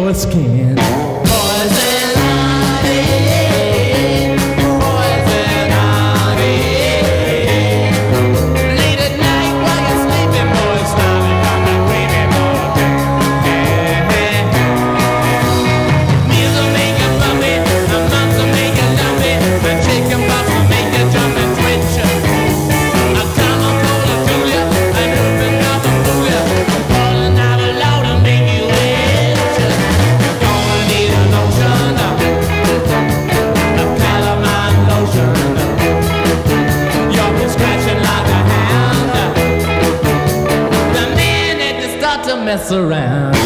your skin. Poison ivy, poison ivy. Late at night while you're sleeping, boy, starting from the creepy boy. Meals will make you bumpy, the months will make you lumpy, and chicken pox will make you jump and twitch. A common cold will do ya, and open up and fool ya. Falling out of loud and make you itch. You're gonna need a lotion, a calamine lotion. You'll be scratching like a hand the minute you start to mess around.